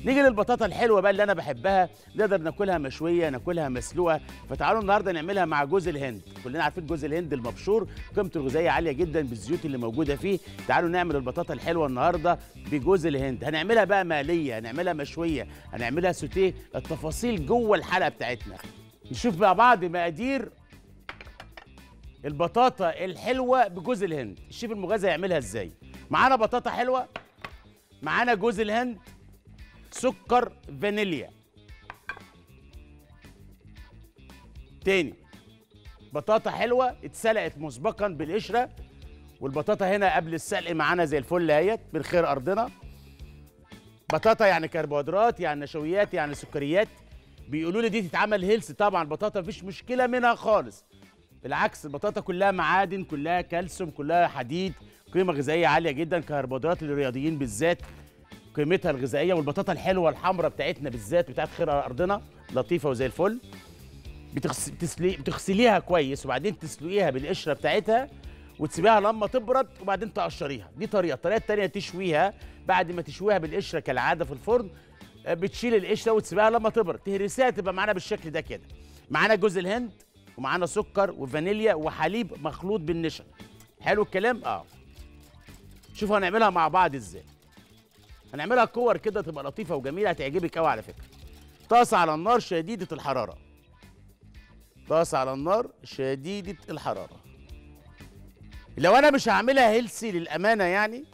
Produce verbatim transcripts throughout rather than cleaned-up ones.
نيجي للبطاطا الحلوه بقى اللي انا بحبها، نقدر ناكلها مشويه، ناكلها مسلوقه. فتعالوا النهارده نعملها مع جوز الهند. كلنا عارفين جوز الهند المبشور قيمته الغذائيه عاليه جدا بالزيوت اللي موجوده فيه. تعالوا نعمل البطاطا الحلوه النهارده بجوز الهند. هنعملها بقى مقليه، هنعملها مشويه، هنعملها سوتيه. التفاصيل جوه الحلقه بتاعتنا. نشوف مع بعض مقادير البطاطا الحلوه بجوز الهند. الشيف المغازي هيعملها ازاي؟ معانا بطاطا حلوه، معانا جوز الهند، سكر فانيليا. تاني، بطاطا حلوه اتسلقت مسبقا بالقشره، والبطاطا هنا قبل السلق معانا زي الفل اهيت من خير ارضنا. بطاطا يعني كربوهيدرات، يعني نشويات، يعني سكريات. بيقولوا لي دي تتعمل هيلث، طبعا بطاطا مفيش مشكله منها خالص. بالعكس، البطاطا كلها معادن، كلها كالسيوم، كلها حديد، قيمه غذائيه عاليه جدا، كربوهيدرات للرياضيين بالذات قيمتها الغذائيه. والبطاطا الحلوه الحمراء بتاعتنا بالذات بتاعت خير ارضنا لطيفه وزي الفل. بتغس... بتسلي... بتغسليها كويس وبعدين تسلقيها بالقشره بتاعتها وتسيبيها لما تبرد وبعدين تقشريها. دي طريقه. الطريقه الثانيه تشويها. بعد ما تشويها بالقشره كالعاده في الفرن، بتشيل القشره وتسيبها لما تبرد، تهرسيها تبقى معانا بالشكل ده كده. معانا جوز الهند ومعانا سكر وفانيليا وحليب مخلوط بالنشا. حلو الكلام؟ اه. شوفوا هنعملها مع بعض ازاي. هنعملها كور كده تبقى لطيفه وجميله، هتعجبك قوي على فكره. طاسه على النار شديده الحراره. طاسه على النار شديده الحراره. لو انا مش هعملها هيلسي للامانه يعني،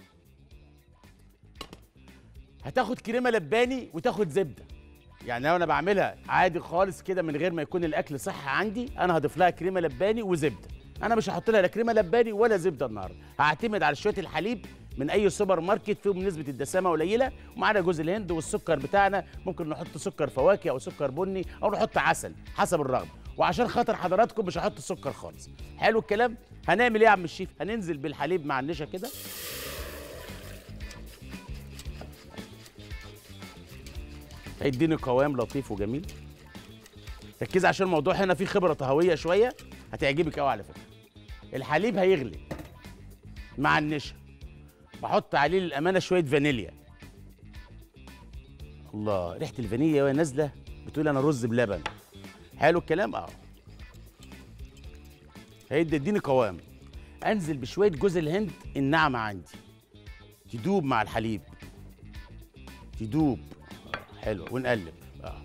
هتاخد كريمه لباني وتاخد زبده. يعني لو انا بعملها عادي خالص كده من غير ما يكون الاكل صح عندي، انا هضيف لها كريمه لباني وزبده. انا مش هحط لها لا كريمه لباني ولا زبده النهارده. هعتمد على شويه الحليب من اي سوبر ماركت فيهم نسبه الدسامه قليله، ومعانا جوز الهند والسكر بتاعنا. ممكن نحط سكر فواكه او سكر بني او نحط عسل حسب الرغبه. وعشان خاطر حضراتكم مش هحط سكر خالص. حلو الكلام؟ هنعمل ايه يا عم الشيف؟ هننزل بالحليب مع النشا كده. هيديني قوام لطيف وجميل. ركزي عشان الموضوع هنا فيه خبره طهويه شويه، هتعجبك قوي على فكره. الحليب هيغلي مع النشا، بحط عليه للامانه شويه فانيليا. الله، ريحه الفانيليا وهي نازله بتقول انا رز بلبن. حلو الكلام؟ اه. هيدي يديني قوام. انزل بشويه جوز الهند الناعمه عندي، تدوب مع الحليب، تدوب. آه. حلو، ونقلب. اه.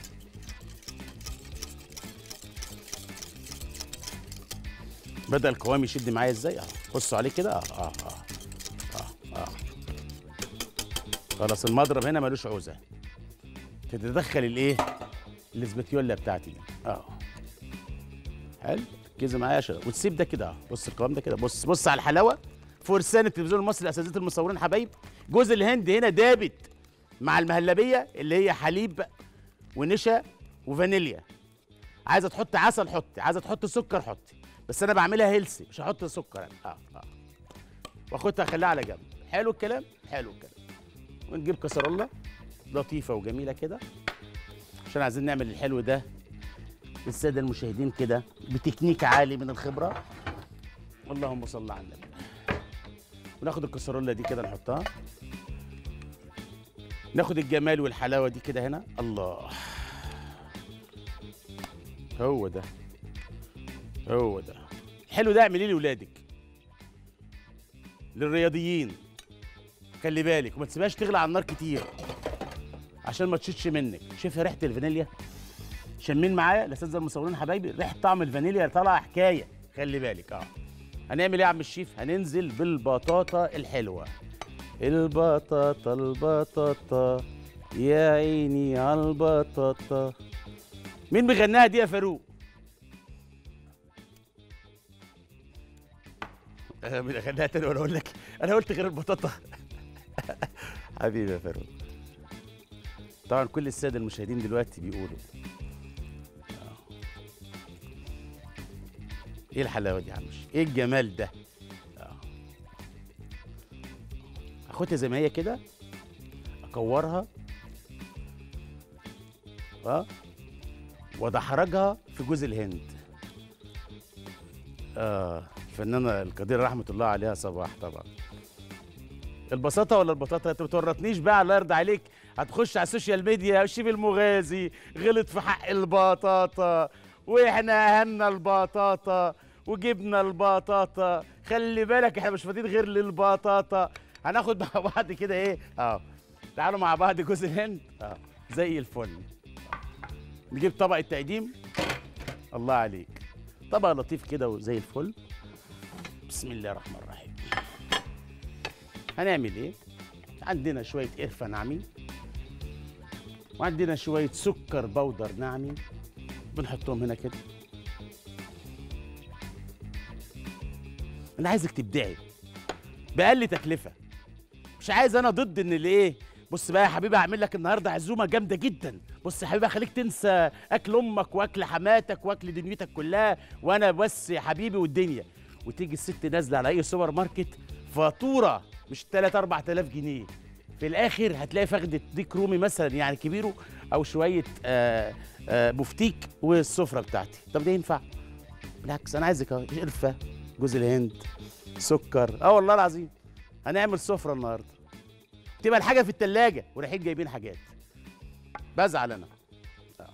بدأ القوام يشد معايا ازاي؟ اه. بصوا عليه كده. اه اه اه اه اه. خلاص المضرب هنا ملوش عوزه. تتدخل الايه؟ الاسباتيولا بتاعتي دي. اه. حلو، ركزي معايا عشان وتسيب ده كده. اه. بص القوام ده كده. بص بص على الحلاوه. فرسان التلفزيون المصري، اساتذه المصورين حبايب. جوز الهند هنا دابت مع المهلبيه اللي هي حليب ونشا وفانيليا. عايزه تحط عسل حطي، عايزه تحط سكر حطي، بس انا بعملها هيلسي مش هحط سكر انا. اه اه. واخدها اخليها على جنب. حلو الكلام؟ حلو الكلام. ونجيب كسرولة لطيفه وجميله كده عشان عايزين نعمل الحلو ده للساده المشاهدين كده بتكنيك عالي من الخبره. اللهم صل على النبي. وناخد الكسرولة دي كده نحطها، ناخد الجمال والحلاوه دي كده هنا. الله، هو ده هو ده الحلو ده. اعمليه لاولادك، للرياضيين. خلي بالك وما تسيبهاش تغلى على النار كتير عشان ما تشيتش منك. شايفه ريحه الفانيليا؟ شمين معايا الاساتذه المصورين حبايبي؟ ريحه طعم الفانيليا طالعه حكايه. خلي بالك. اه. هنعمل ايه يا عم الشيف؟ هننزل بالبطاطا الحلوه. البطاطا البطاطا يا عيني على البطاطا. مين بيغناها دي يا فاروق؟ انا مين اغنيها تاني وانا اقول لك؟ انا قلت غير البطاطا. حبيبي يا فاروق. طبعا كل الساده المشاهدين دلوقتي بيقولوا آه. ايه الحلاوه دي يا عم؟ ايه الجمال ده؟ آه. اخدها زي ما هي كده، اكورها اه وادحرجها في جوز الهند. اه الفنانه القديره رحمه الله عليها صباح. طبعا البساطه ولا البطاطا؟ انت ما تورطنيش بقى الله يرضى عليك هتخش على السوشيال ميديا الشيف المغازي غلط في حق البطاطا، واحنا اهلنا البطاطا وجبنا البطاطا، خلي بالك احنا مش فاضيين غير للبطاطا. هناخد مع بعض كده ايه اه تعالوا مع بعض جوز الهند اه زي الفل. نجيب طبق التقديم. الله عليك، طبق لطيف كده وزي الفل. بسم الله الرحمن الرحيم. هنعمل ايه؟ عندنا شويه قرفه ناعمين، وعندنا شويه سكر بودر ناعمين، بنحطهم هنا كده. انا عايزك تبدعي باقل تكلفه، مش عايز انا ضد ان الايه. بص بقى يا حبيبي، هعمل لك النهارده عزومه جامده جدا. بص يا حبيبي، هخليك تنسى اكل امك واكل حماتك واكل دنيتك كلها، وانا بس يا حبيبي والدنيا. وتيجي الست نازله على اي سوبر ماركت فاتوره مش تلاتة اربعة آلاف جنيه، في الاخر هتلاقي فخده ديك رومي مثلا يعني كبيره، او شويه آآ آآ بفتيك والسفره بتاعتي. طب ده ينفع؟ بالعكس، انا عايزك اهو قرفه، جوز الهند، سكر. اه والله العظيم هنعمل سفره النهارده تبقى الحاجه في التلاجة ورايحين جايبين حاجات. بزعل انا. آه.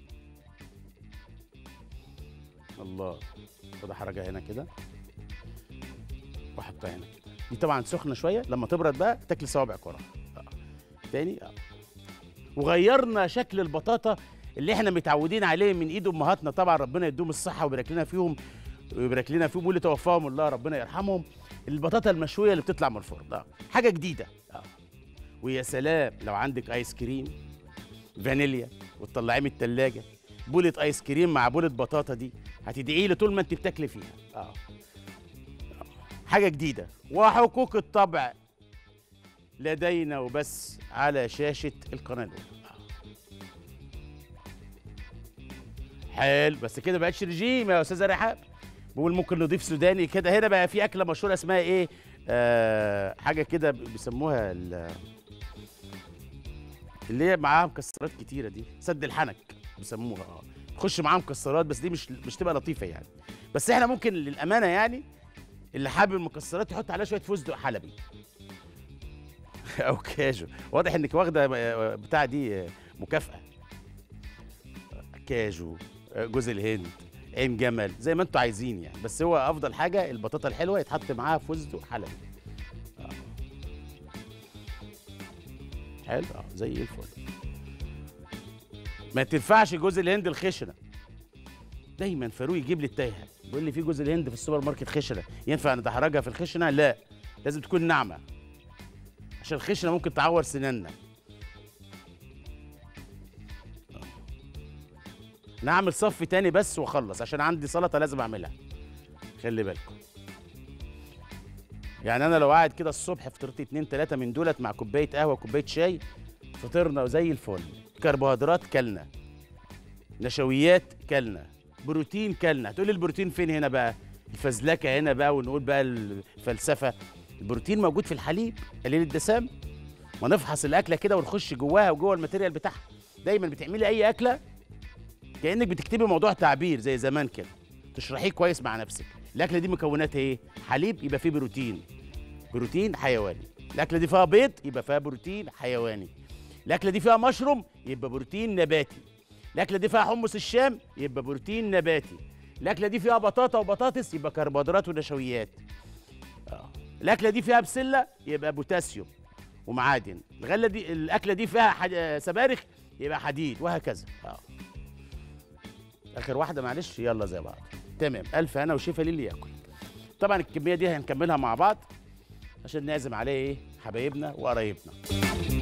الله، خد حركه هنا كده واحطها هنا كده. دي طبعا سخنه شويه، لما تبرد بقى تاكل صوابعك وراها. آه. تاني. اه وغيرنا شكل البطاطا اللي احنا متعودين عليه من ايد امهاتنا، طبعا ربنا يديهم الصحه ويبارك لنا فيهم ويبارك لنا فيهم واللي توفاهم الله ربنا يرحمهم. البطاطا المشويه اللي بتطلع من الفرن، اه حاجه جديده. اه ويا سلام لو عندك ايس كريم فانيليا وتطلعيه من التلاجة، بولة ايس كريم مع بولة بطاطا، دي هتدعي لي طول ما انت بتاكلي فيها. اه حاجه جديده. وحقوق الطبع لدينا وبس على شاشه القناه الاولى. حلو، بس كده بقتش رجيم يا استاذه رحاب. بقول ممكن نضيف سوداني كده. هنا بقى في اكله مشهوره اسمها ايه؟ آه حاجه كده بيسموها اللي هي معاها مكسرات كتيره، دي سد الحنك بيسموها. اه تخش معاها مكسرات، بس دي مش مش تبقى لطيفه يعني. بس احنا ممكن للامانه يعني اللي حابب المكسرات يحط عليها شويه فستق حلبي او كاجو. واضح انك واخده بتاع دي مكافاه. كاجو، جوز الهند، عين جمل، زي ما انتوا عايزين يعني. بس هو افضل حاجه البطاطا الحلوه يتحط معاها فستق حلبي. آه. حلو، اه زي الفل. ما تنفعش جوز الهند الخشنه. دايما فاروق يجيب لي التايهه، بيقول لي في جوز الهند في السوبر ماركت خشنه، ينفع ندحرجها في الخشنه؟ لا، لازم تكون ناعمه، عشان الخشنه ممكن تعور سناننا. نعمل صف تاني بس واخلص، عشان عندي سلطه لازم اعملها. خلي بالكم يعني، انا لو قاعد كده الصبح فطرت اتنين تلاته من دولت مع كوبايه قهوه وكوبايه شاي، فطرنا وزي الفل. كربوهيدرات كلنا، نشويات كلنا، بروتين كلنا. هتقولي البروتين فين هنا بقى؟ الفزلكه هنا بقى، ونقول بقى الفلسفه. البروتين موجود في الحليب قليل الدسام. ما نفحص الاكله كده ونخش جواها وجوه الماتيريال بتاعها. دايما بتعملي اي اكله كانك بتكتبي موضوع تعبير زي زمان كده، تشرحيه كويس مع نفسك. الاكله دي مكوناتها ايه؟ حليب يبقى فيه بروتين، بروتين حيواني. الاكله دي فيها بيض يبقى فيها بروتين حيواني. الاكله دي فيها مشروم يبقى بروتين نباتي. الاكله دي فيها حمص الشام يبقى بروتين نباتي. الاكله دي فيها بطاطا وبطاطس يبقى كربوهيدرات ونشويات. اه الاكله دي فيها بسله يبقى بوتاسيوم ومعادن. الغله دي الاكله دي فيها حد... سبارخ يبقى حديد، وهكذا. اه اخر واحده معلش، يلا زي بعض. تمام، الف هنا وشفا للي ياكل. طبعا الكميه دي هنكملها مع بعض عشان نعزم عليه ايه؟ حبايبنا وقرايبنا.